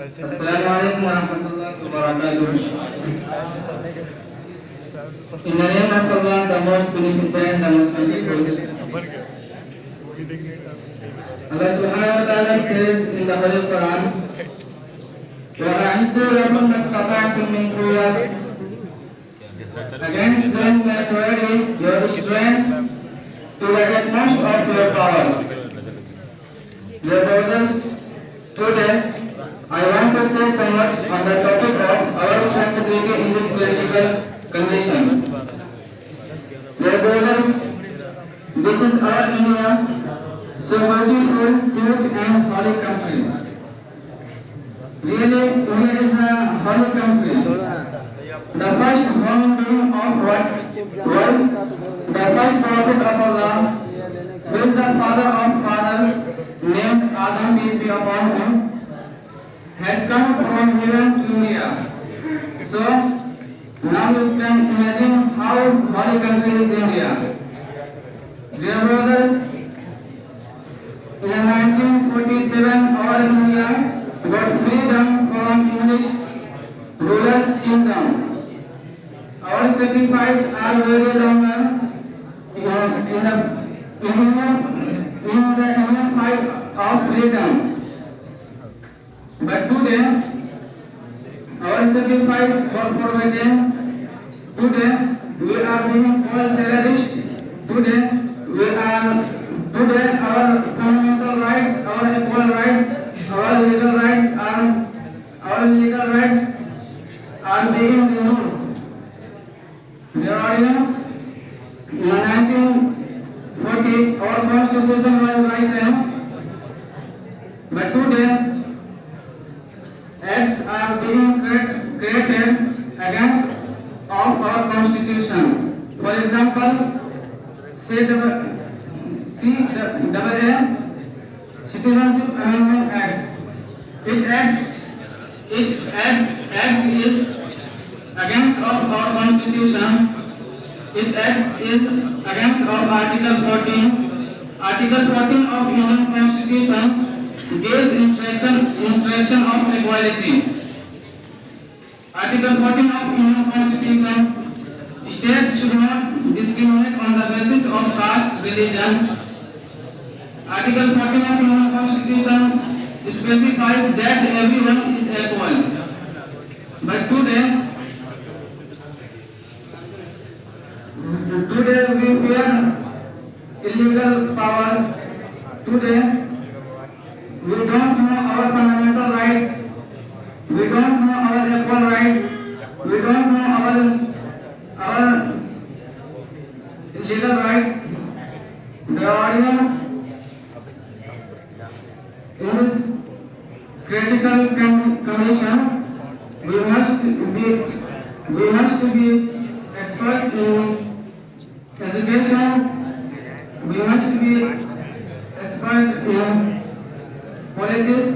Assalamualaikum warahmatullahi wabarakatuh. In the name of Allah, the most beneficent, the most merciful. Allah subhanahu wa ta'ala says in the Holy Quran, وَأَعِدُّوا لَكُمْ مَا اسْتَطَعْتُم مِّن قُوَّةٍ. Against them make ready your strength to the utmost of your powers. Dear brothers, today I want to say some words on the topic of our responsibility in this political condition. Dear brothers, this is our India, so beautiful, sweet and holy country. Really, India is a holy country. The first human being of words was the first prophet of Allah, with the father of fathers, named Adam, peace be upon him, had come from heaven to India. So, now you can imagine how holy country is India. Dear brothers, in 1947 our India got freedom from English rulers' kingdom. Our sacrifices are very longer in the fight of freedom. But today, our sacrifice for forbidden. Today, we are being called terrorists. Today, our fundamental rights, our equal rights, our legal rights are being removed. Dear audience, in 1940, our constitution was written, but today, acts are being created against of our constitution. For example, CAA, Citizenship Amendment Act. It act is against of our constitution. It act is against of Article 14. Article 14 of Indian Constitution gives instruction of equality. Article 14 of Indian Constitution states should not discriminate on the basis of caste, religion. Article 14 of Indian Constitution specifies that everyone is equal. But today we fear illegal powers. Today we don't know our fundamental rights. We don't know our equal rights. We don't know our legal rights. The audience, in this critical condition, we must be expert in education. We must be expert in politics.